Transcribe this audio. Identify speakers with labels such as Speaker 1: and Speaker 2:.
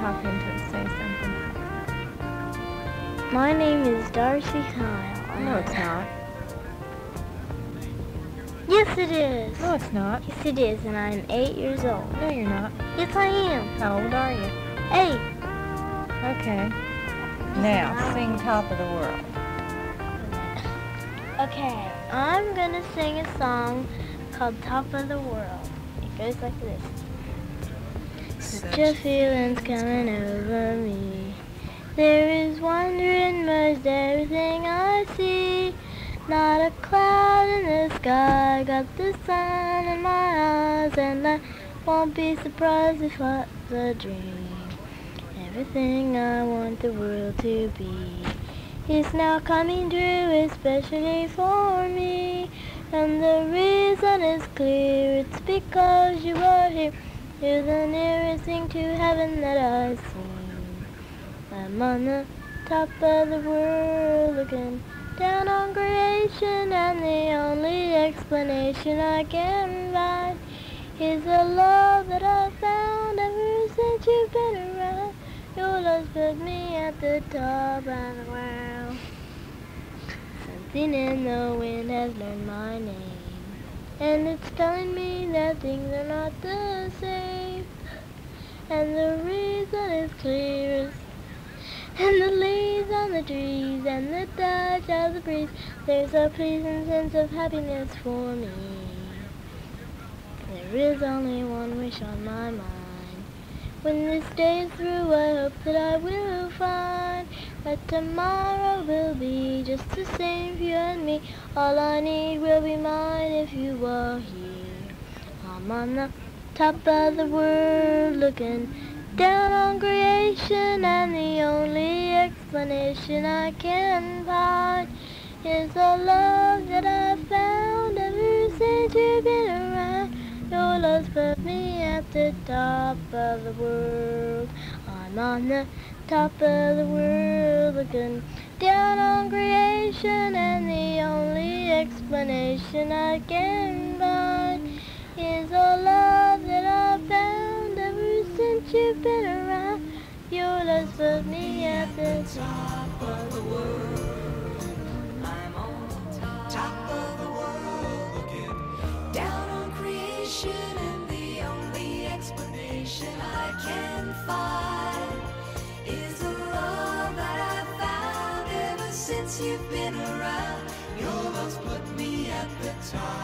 Speaker 1: talk into it. Say something.
Speaker 2: My name is Darcy Kyle.
Speaker 1: No, it's not.
Speaker 2: Yes, it is.
Speaker 1: No, it's not.
Speaker 2: Yes, it is, and I'm 8 years old.
Speaker 1: No, you're not.
Speaker 2: Yes, I am.
Speaker 1: How old are you?
Speaker 2: 8.
Speaker 1: Okay. Now, sing Top of the World.
Speaker 2: Okay, I'm gonna sing a song called Top of the World. It goes like this. Such a feeling's coming over me. There is wonder in most everything I see. Not a cloud in the sky, got the sun in my eyes, and I won't be surprised if it's a dream. Everything I want the world to be is now coming true, especially for me. And the reason is clear, it's because you are here. You're the nearest thing to heaven that I've seen. I'm on the top of the world looking down on creation, and the only explanation I can find is the love that I've found ever since you've been around. Your love's put me at the top of the world. Something in the wind has learned my name, and it's telling me that things are not the same. And the reason is clear, and the leaves on the trees, and the touch of the breeze. There's a pleasing sense of happiness for me. There is only one wish on my mind. When this day is through, I hope that I will find that tomorrow will be just the same for you and me. All I need will be mine if you are here. I'm on the top of the world looking down on creation, and the only explanation I can find is the love that I found ever since you've been around. Your love's put me at the top of the world. I'm on the top of the world looking down on creation, and the only explanation I can find is the love that I found ever since you've been around. Your love's put me at the top of the world.
Speaker 3: I'm on top of the world looking down on creation, and the only explanation I can find is the love that I found ever since you've been around. Your love's put me at the top.